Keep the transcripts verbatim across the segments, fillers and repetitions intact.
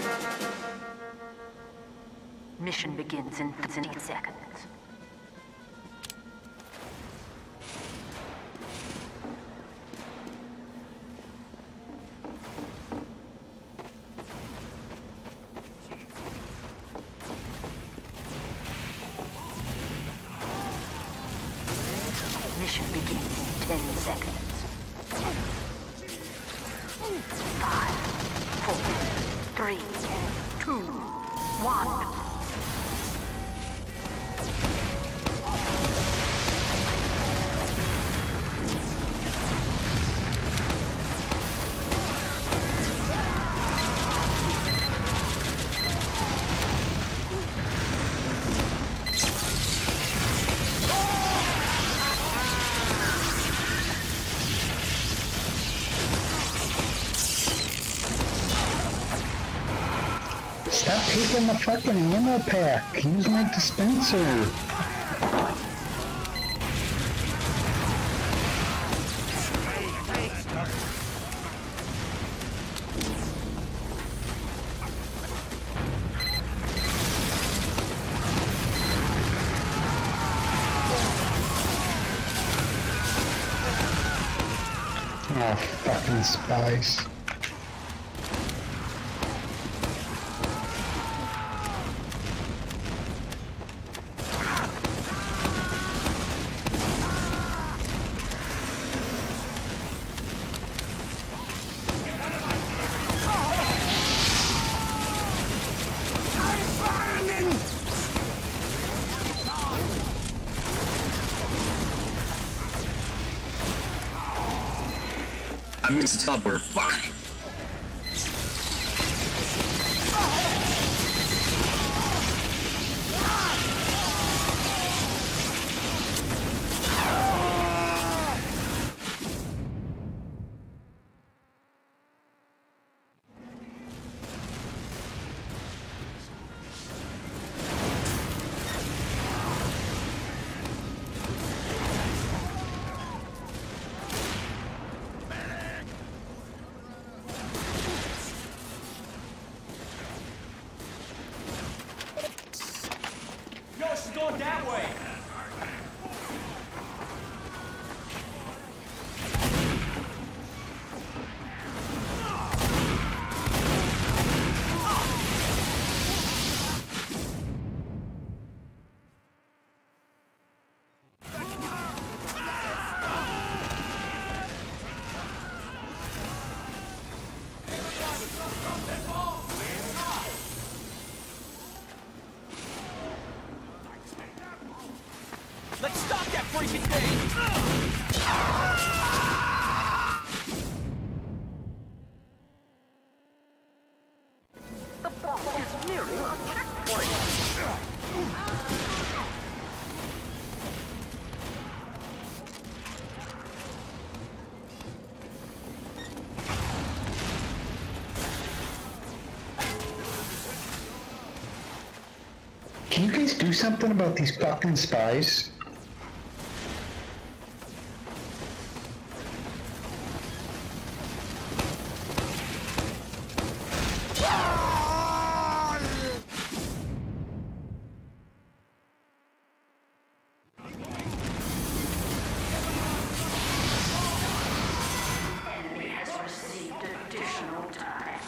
Mission begins in fifteen seconds. Mission begins in ten seconds. Five, four, three, two, one. Stop taking the fucking ammo pack. Use my dispenser. Oh, fucking spies. I missed the teleporter. Fuck! She's going that way! Let's stop that freaking thing! The ball is nearing a checkpoint. Can you guys do something about these fucking spies? Enemy has received additional time.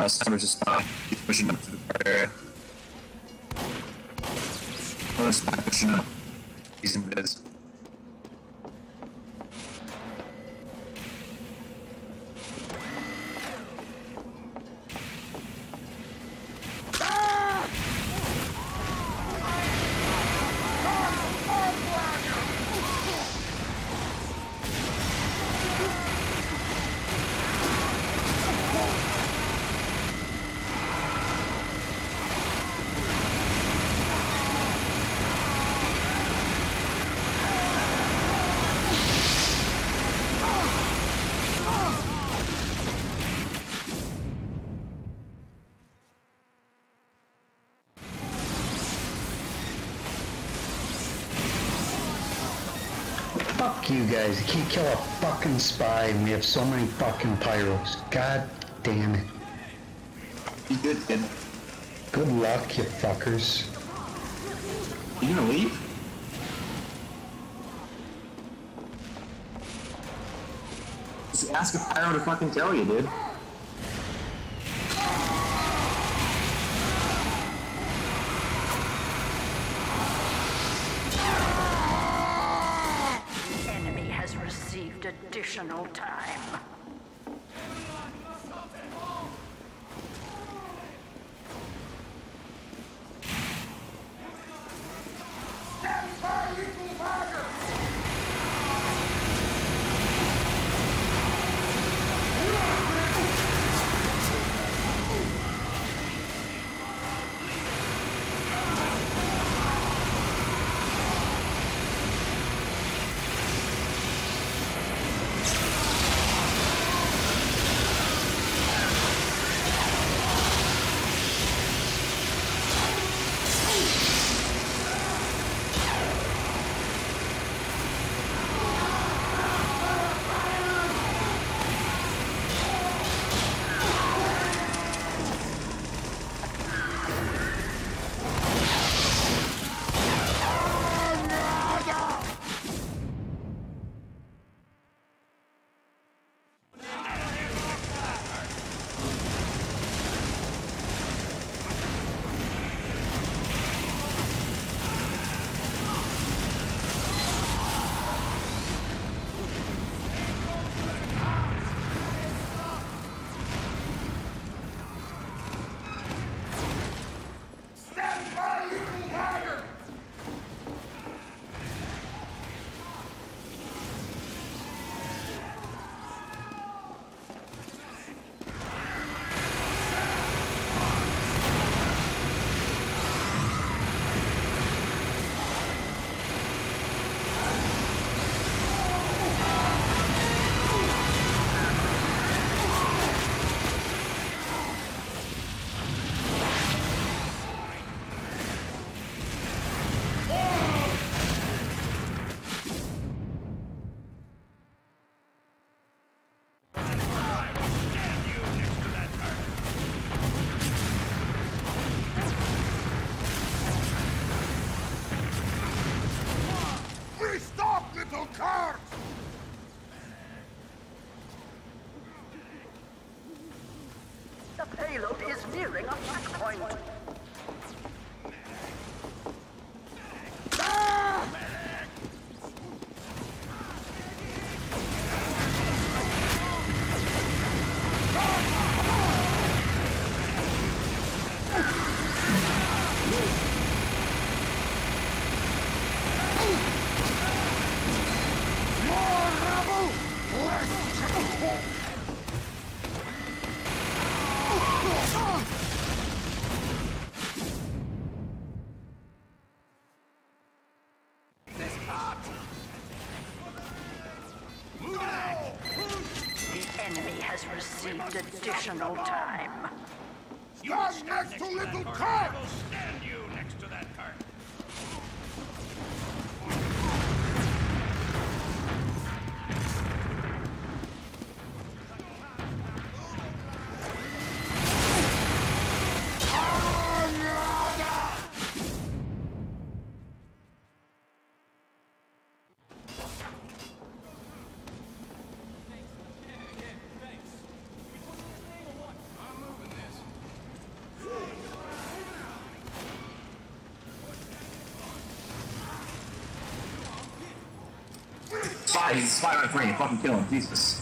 Uh, Sniper's a spy. He's pushing up to the bar area. Another spy pushing up. He's in biz. Fuck you guys, you can't kill a fucking spy and we have so many fucking pyros. God damn it. You good, kid? Good luck, you fuckers. You gonna leave? Just ask a pyro to fucking tell you, dude. Enemy has received additional time. The payload is nearing a checkpoint. The enemy has received additional time. Stand next to little cart! Stand you next to that cart. I'm moving this. spy. He's a spy on free. Fucking kill him. Jesus.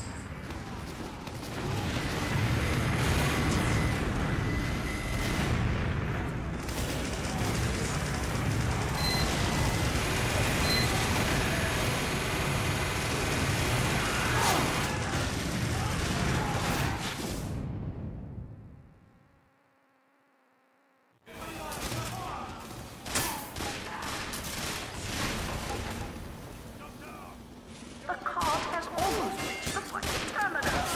The car has almost reached the fucking terminus.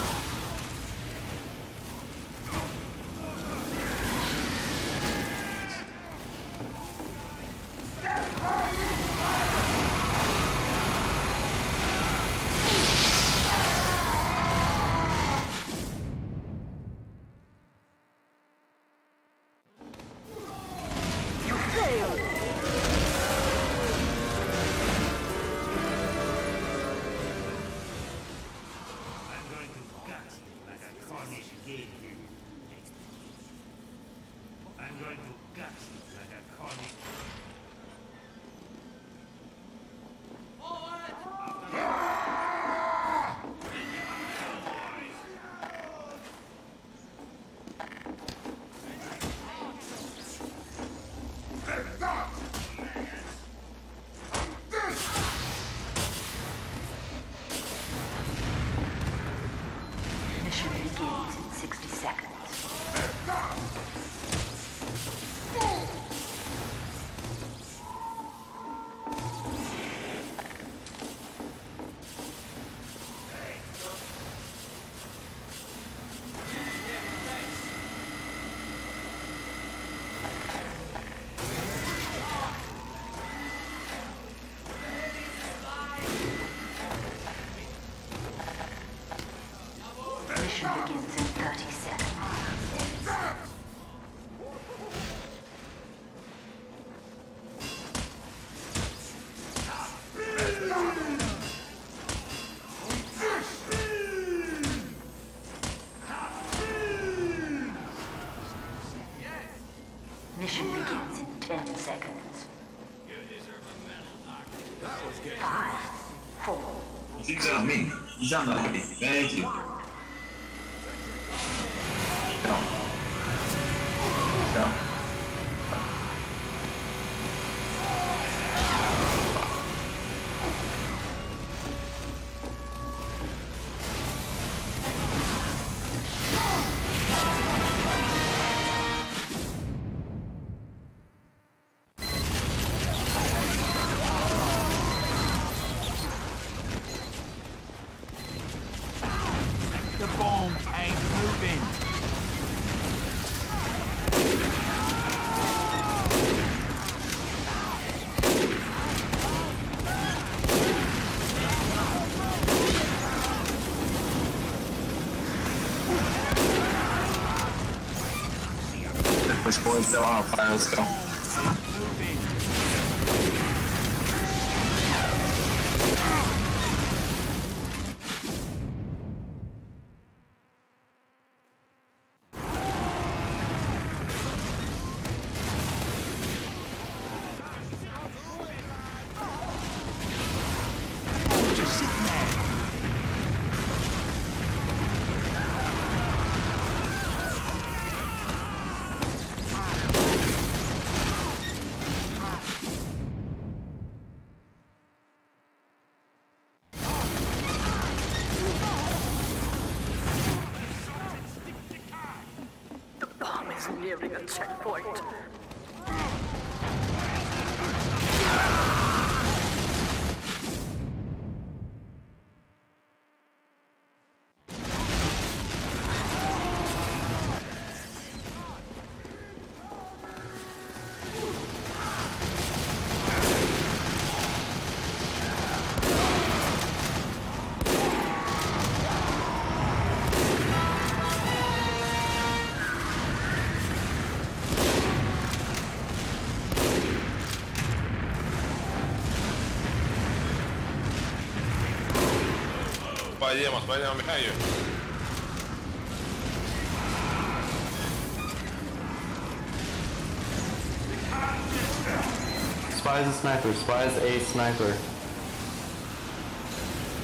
You failed. I'm going to gut you like a Cornish game. I'm going to gut you like a Cornish. Mission begins in sixty seconds. Mission begins in thirty seconds. Mission begins in ten seconds. Five, four, He's on me. He's on me. Thank you. No. No. The bomb ain't moving. Push boys still on fire. Let's go. The bomb is nearing a checkpoint. Payemos, payemos, Mihail. Spy is a sniper. Spy is a sniper.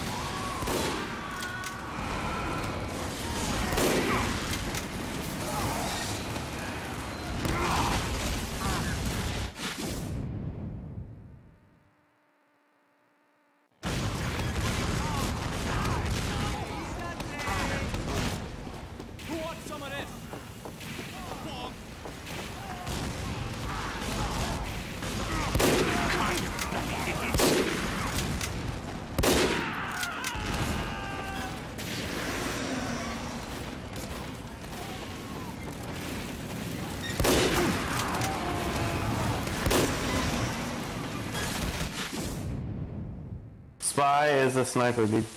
Spy is a sniper, dude.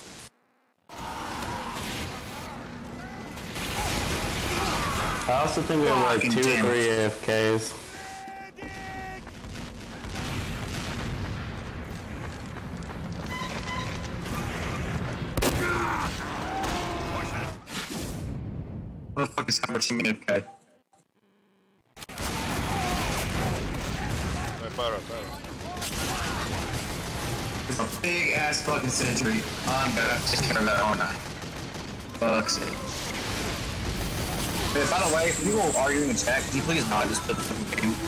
I also think we have like Fucking two or damn it. three A F Ks. What the fuck is Howard team A F K? It's a big ass fucking sentry. I'm gonna have to take care of that, aren't I? Fuck's sake. Hey, by the way, if people are arguing in chat, can you please not just put the fucking game?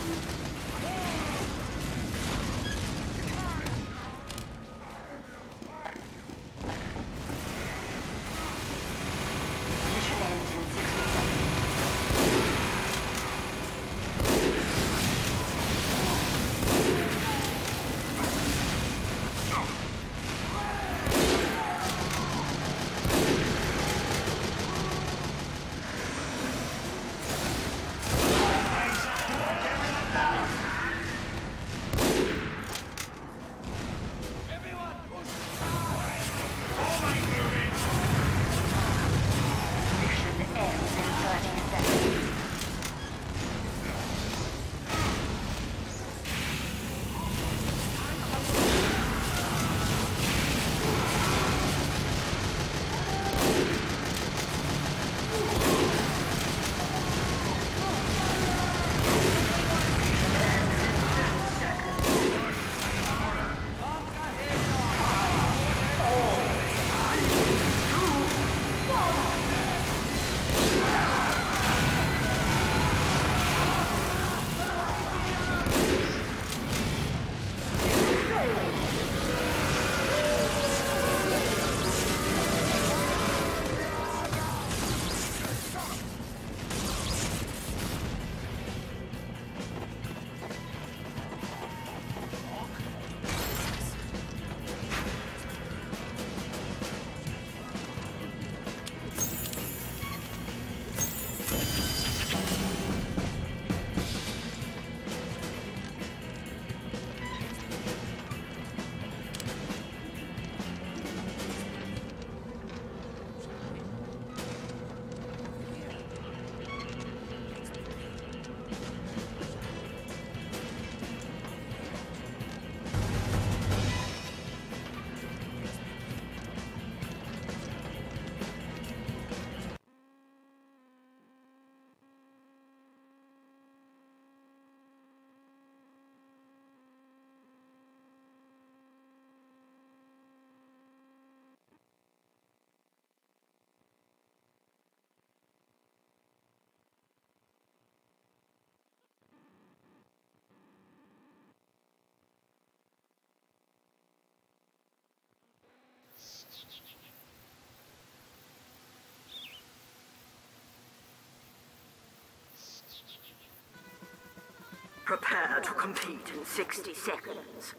Prepare to compete in sixty seconds.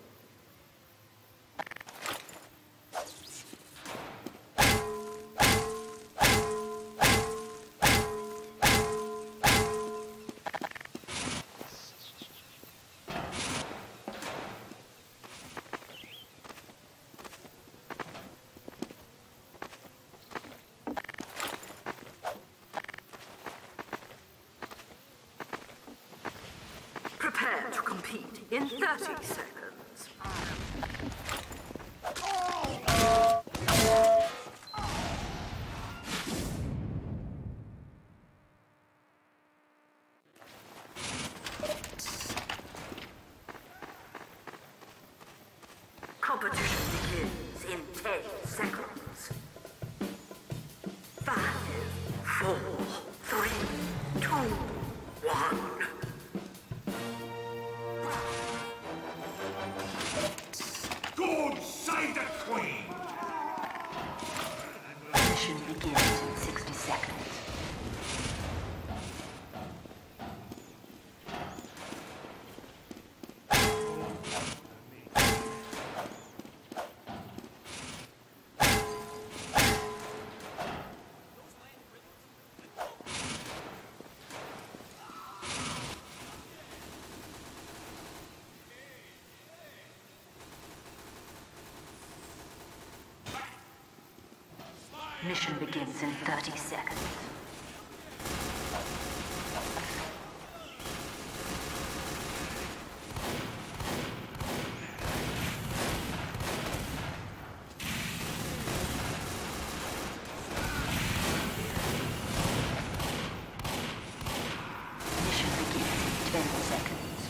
Prepare to compete in thirty seconds. Competition begins in ten seconds. Five, four, three, two, one. God save the Queen! Mission begins in sixty seconds. Mission begins in thirty seconds. Mission begins in ten seconds.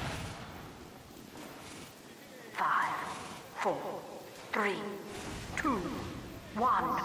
Five, four, three, two, one.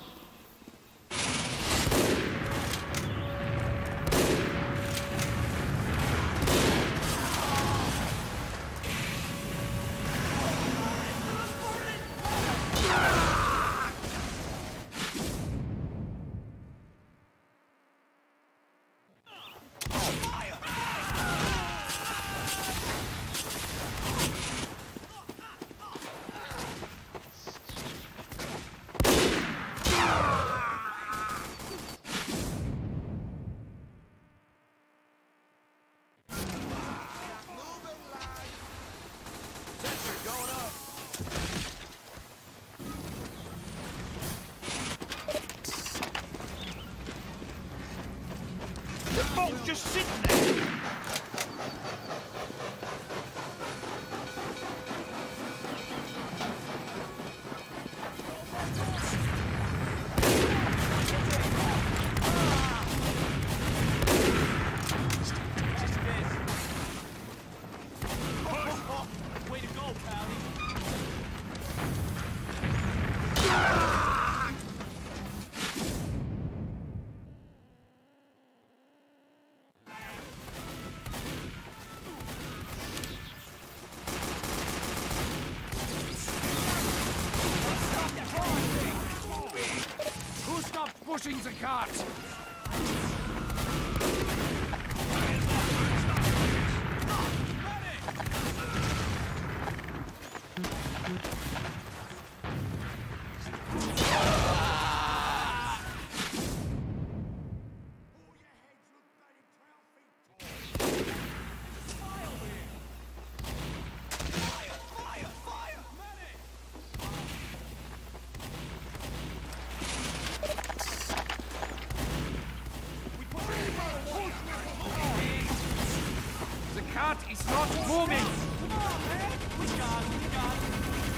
Just sitting there. Way to go, Pally. Pushing the cart! It's not moving! Come on, man! We got it, we got it!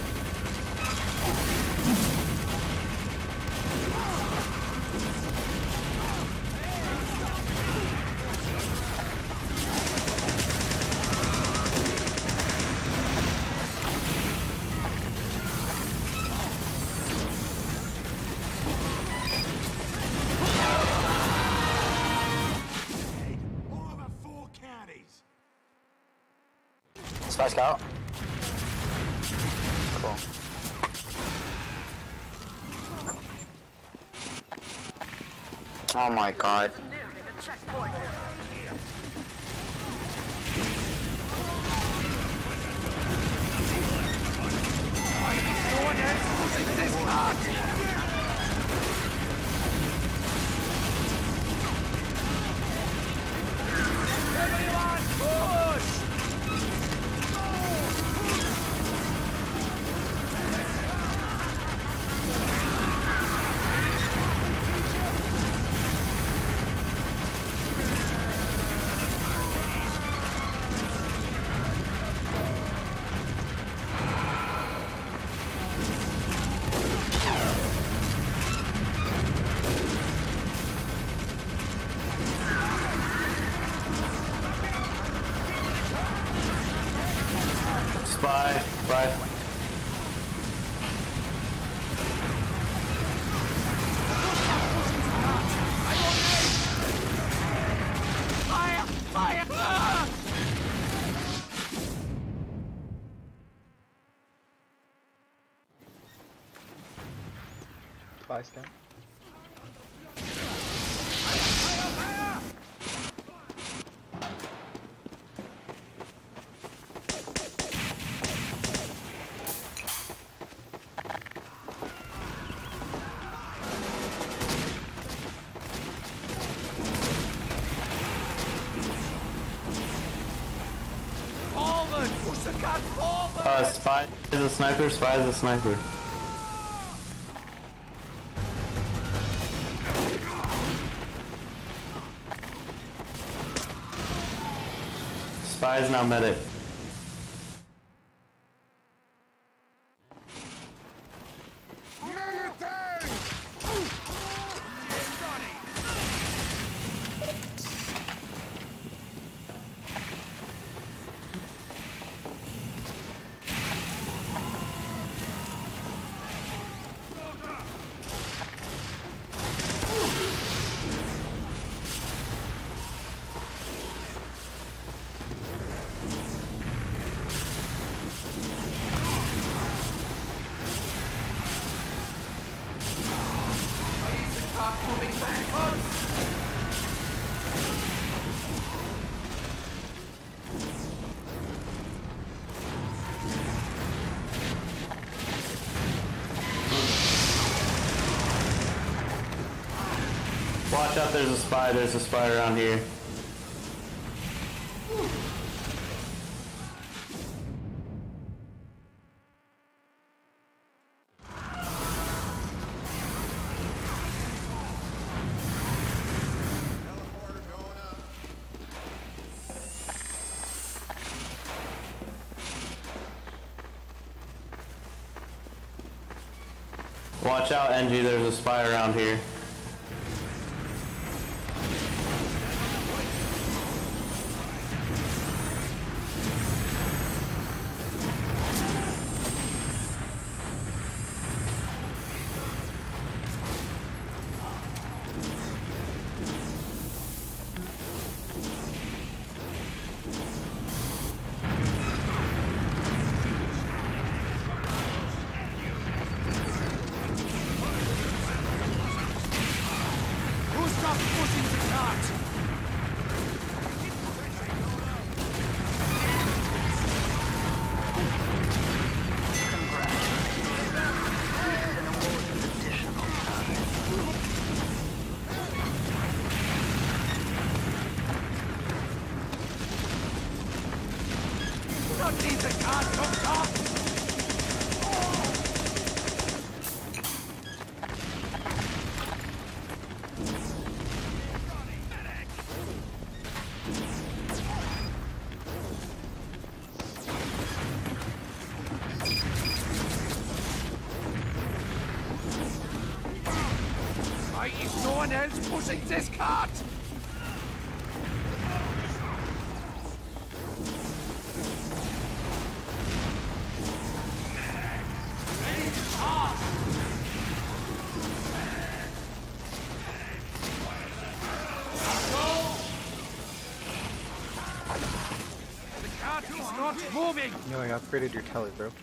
Spy Scout. Cool. Oh my god. Nearly the checkpoint. No one else pushing this cart! Everyone, push! Spy, spy. Fire! Fire! Ah! Spy Scout. Forward! Push the cart forward! Uh, spy is a sniper, spy is a sniper. Spy is now medic. Watch out, there's a spy, there's a spy around here. Watch out, N G, there's a spy around here. Why is no one else pushing this cart? The cart is not moving! No, I upgraded your telly, bro.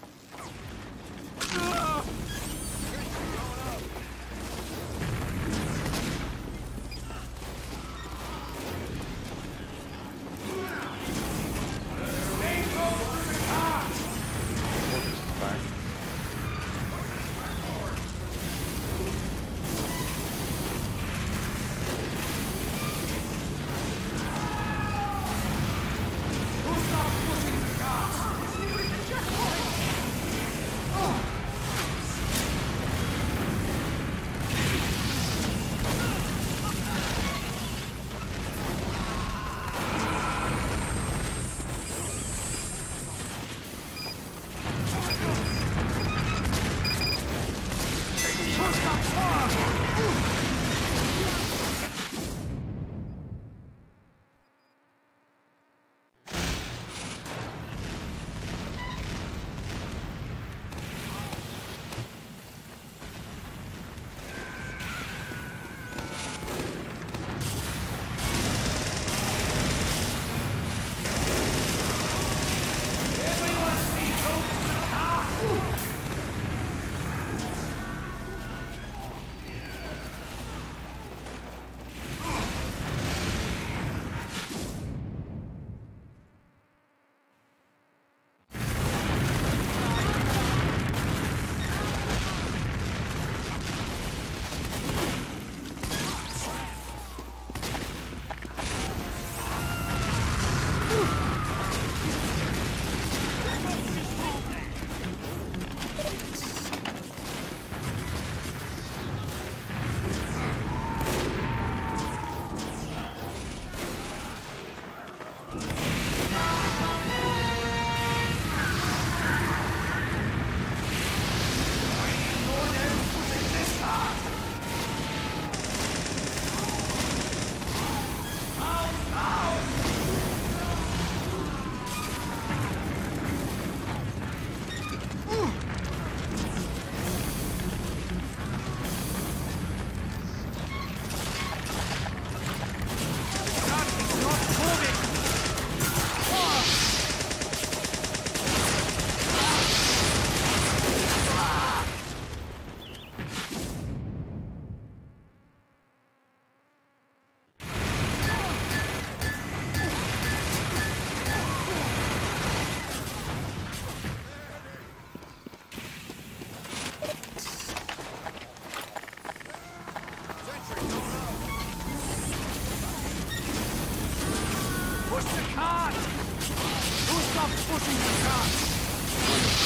Pushing the car!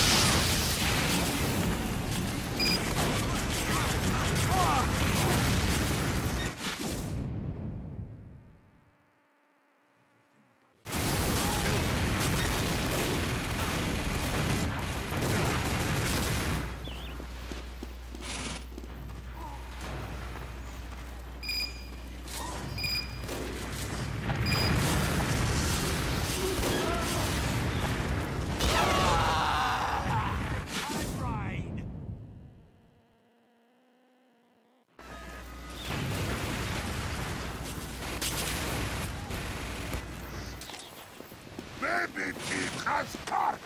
Baby team has part!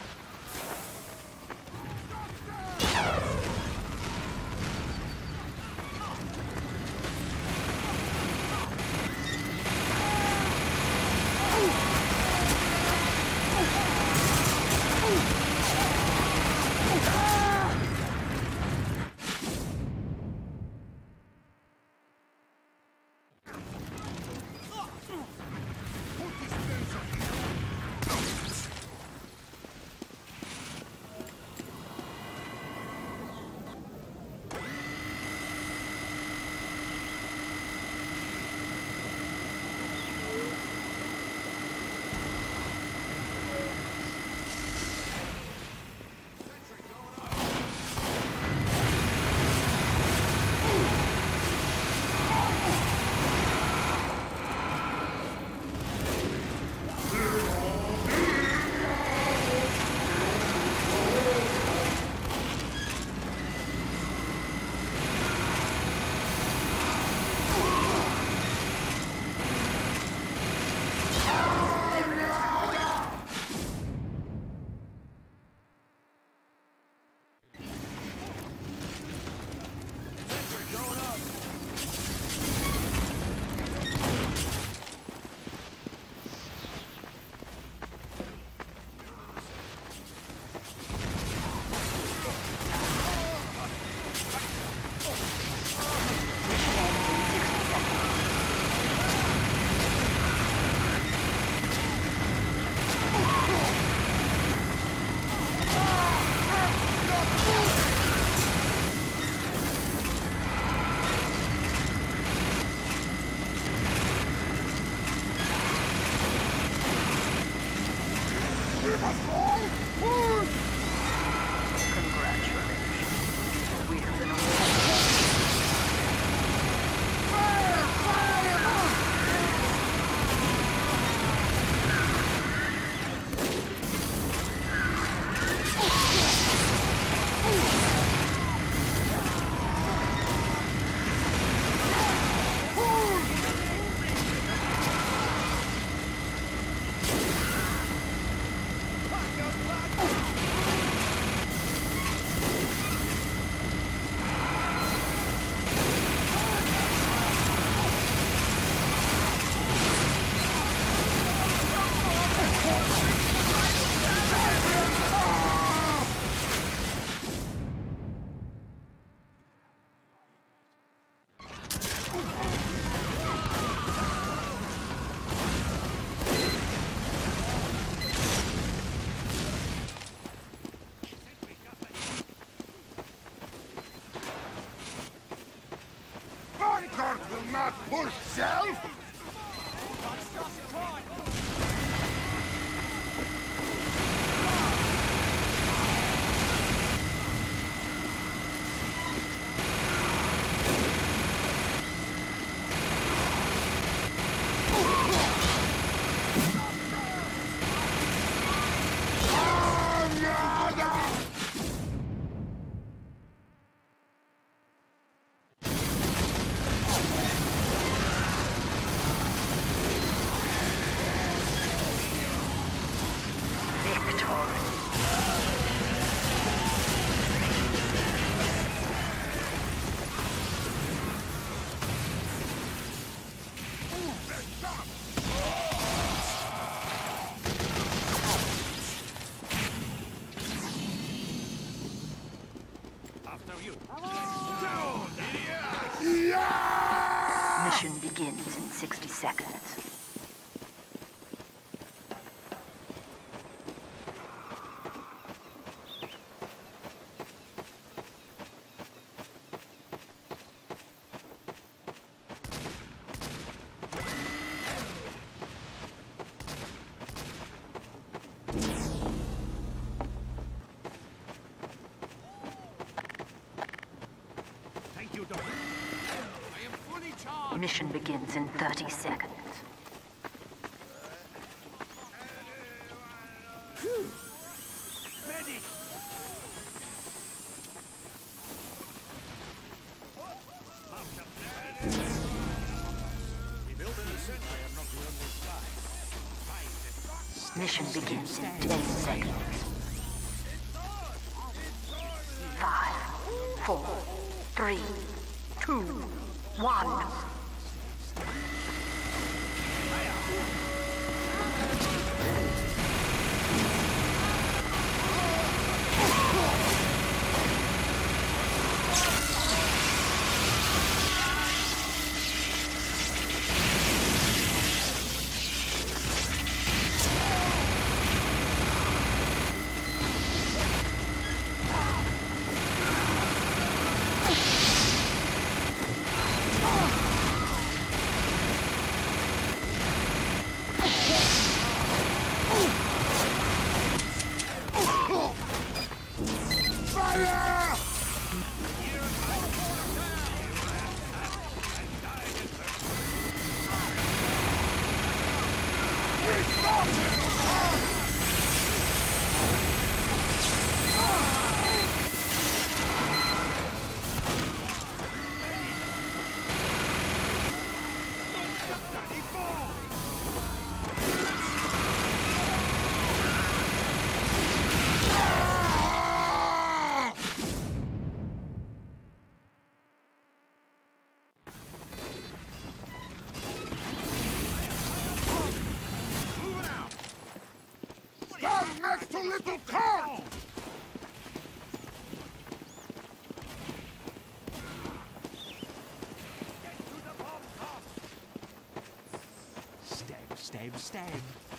Congratulations. We have been awarded. Vanguard will not push self! Mission begins in sixty seconds. Mission begins in thirty seconds. Medic! Mission begins in ten seconds. Five, four, three, two, one. Stand next to little cart! Stab, stab, stab.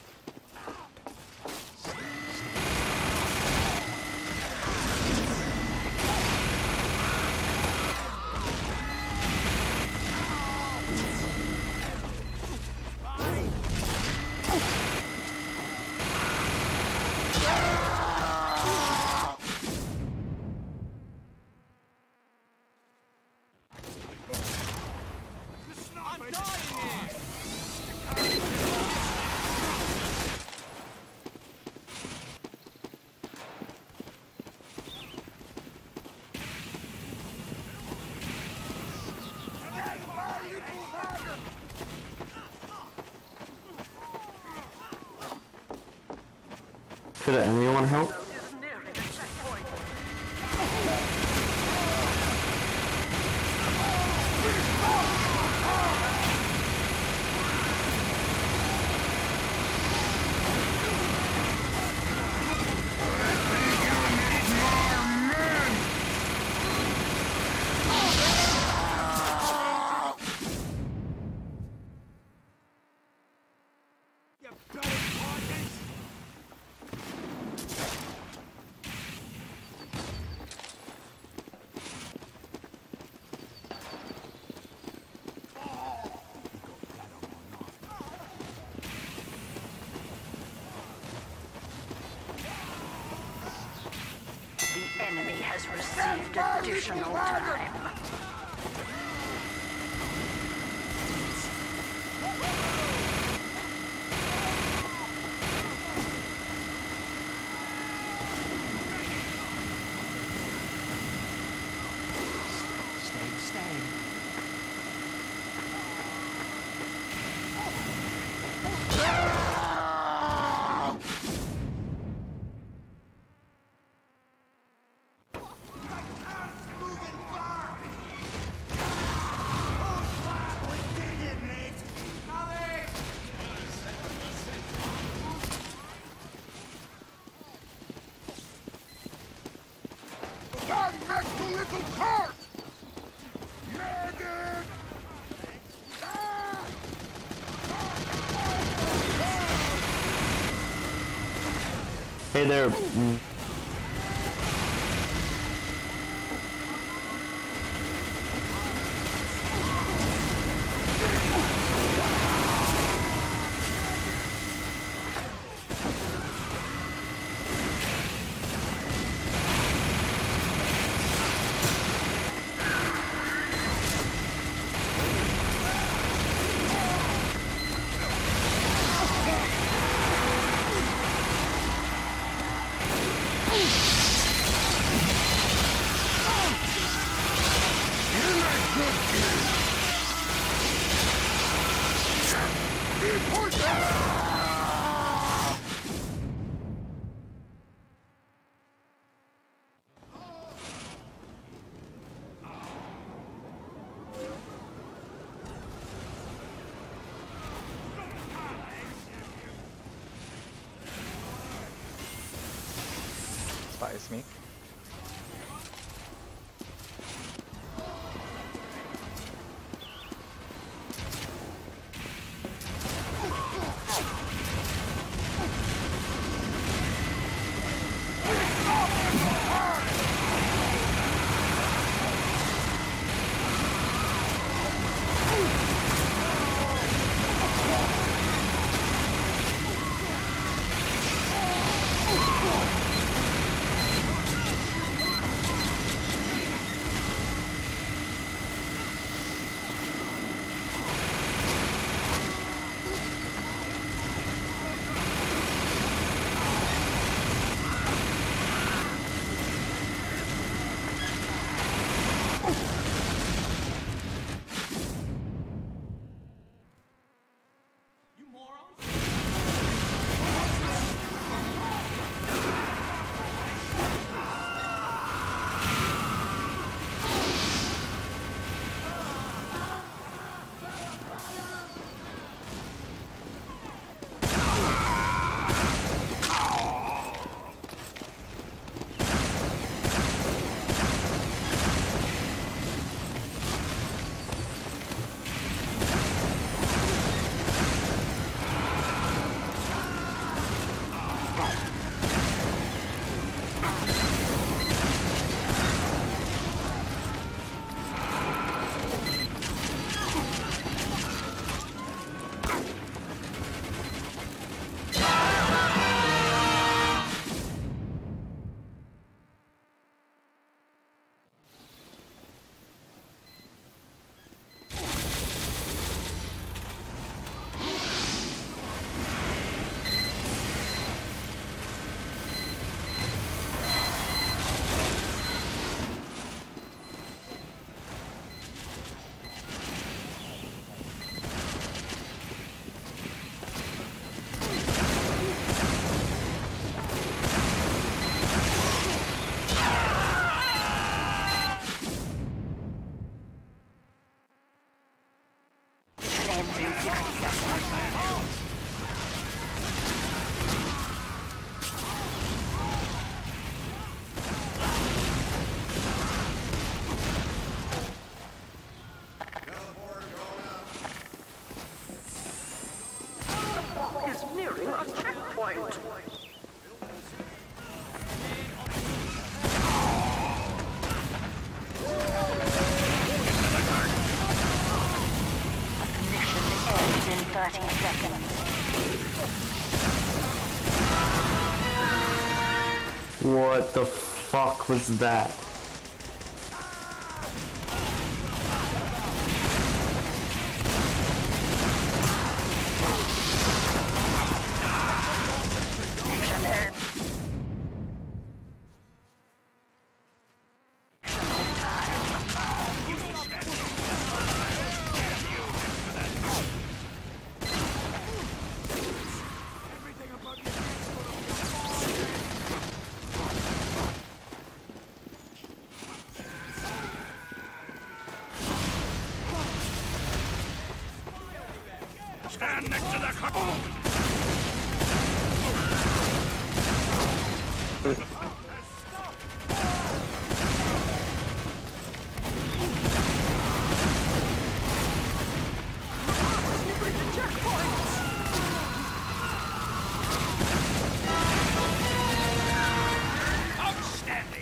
I'm dying here! Could anyone help? Is nearing the checkpoint. You bloody partners! The enemy has received additional time. Stab, stab. Stand next to little cart! Medic! Hey there. mm, despise me. thirty seconds. What the fuck was that? Stand next to the couple! Outstanding!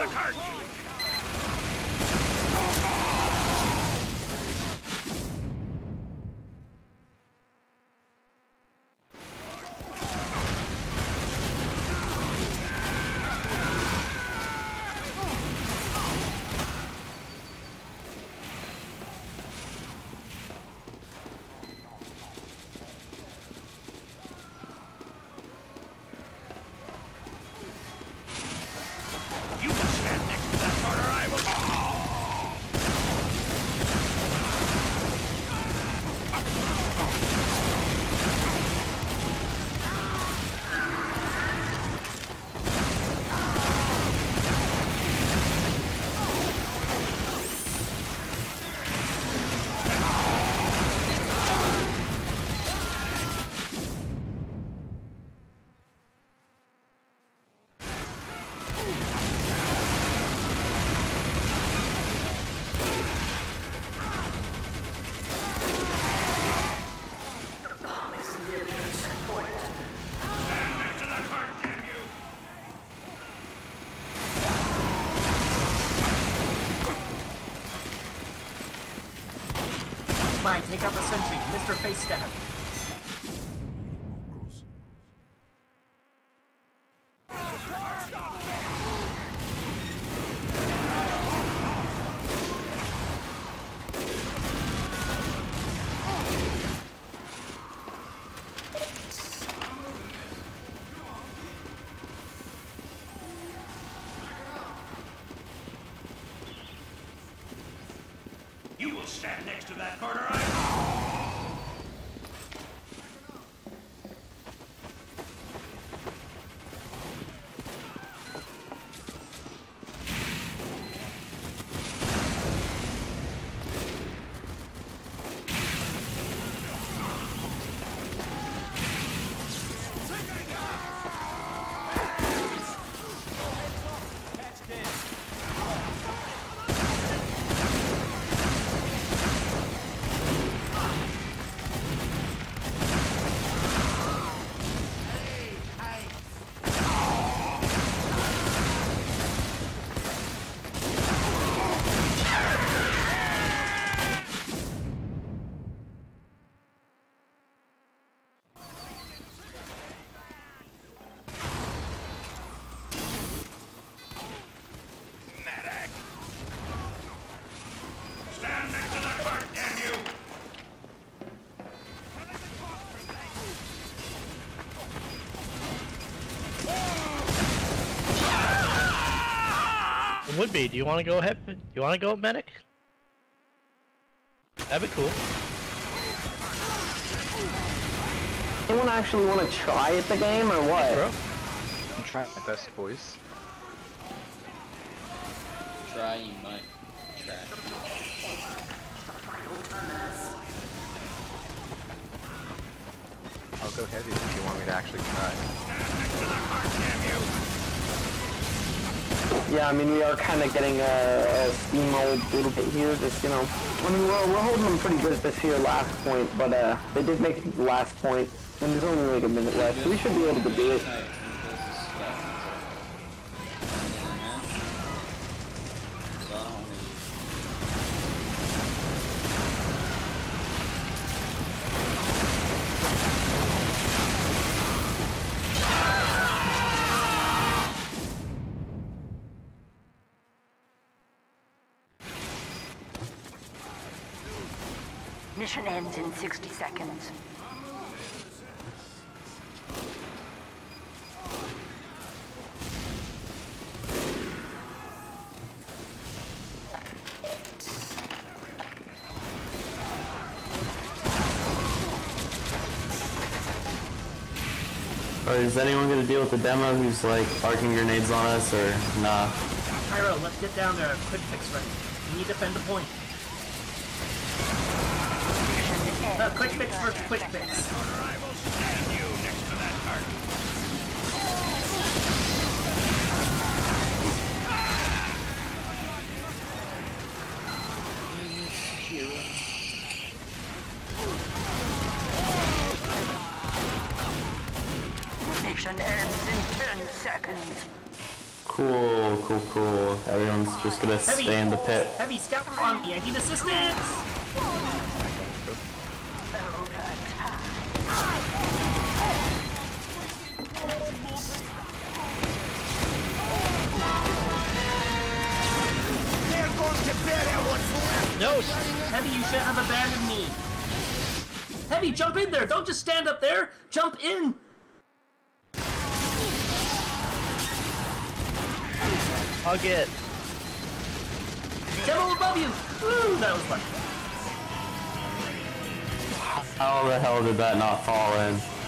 the cart! You will stand next to that corner, I will... Fine, take out the sentry. Mister Face Stab. You will stand next to that corner, I... Stand next to that cart, damn you! It would be. Do you want to go ahead? You want to go medic? That'd be cool. Anyone actually want to try at the game or what? Bro. I'm trying my best, boys. Try, you might. Try. I'll go heavy if you want me to actually try. Yeah, I mean, we are kind of getting a, a steamrolled a little bit here, just, you know. I mean, we're, we're holding them pretty good at this here last point, but uh, they did make it to the last point, and there's only like a minute left, so we should be able to do it. Mission ends in sixty seconds. Or is anyone gonna deal with the demo who's like arcing grenades on us, or nah? Pyro, let's get down there. Quick fix ready. We need to defend the point. Uh, quick fix first, quick fix. I will stand you next to that cart. Mission ends in ten seconds. Cool, cool, cool. Everyone's just gonna Heavy. stay in the pit. Heavy, scout on me. I need assistance. They're going to bury what's left. No! Heavy, you should have abandoned me. Heavy, jump in there. Don't just stand up there. Jump in. Hug it. Devil above you. Woo, that was fun. How the hell did that not fall in?